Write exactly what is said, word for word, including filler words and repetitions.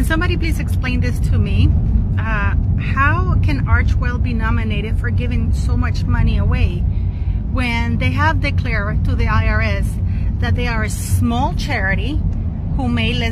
Can somebody please explain this to me? Uh, how can Archwell be nominated for giving so much money away when they have declared to the I R S that they are a small charity who made less